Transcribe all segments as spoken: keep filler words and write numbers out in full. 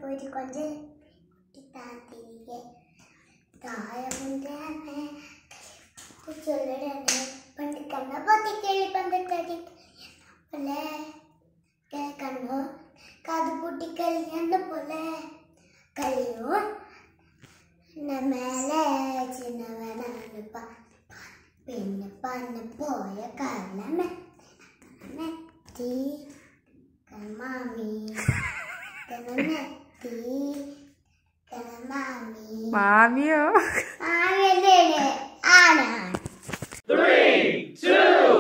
പോയിട്ട് കുറച്ച് താത്തിരിക്കെ താഴെ ചൊല്ലടേ പണ്ട് കണ്ണ പൊത്തി കേളി പന്തടി പോലെ കണ്ണോ കാത് പൂട്ടി കളിയണ്ട പോലെ കളിയോ മേലെ ചിന്നവനാണ് പിന്നെ പന്ന പോയ കാലമേ തീ കമാമി കനത്തി കനമാമി മാമിയോ മാമിയല്ലേ ആണാ Three, two.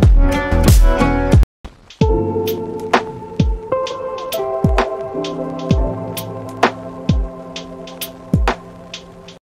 you.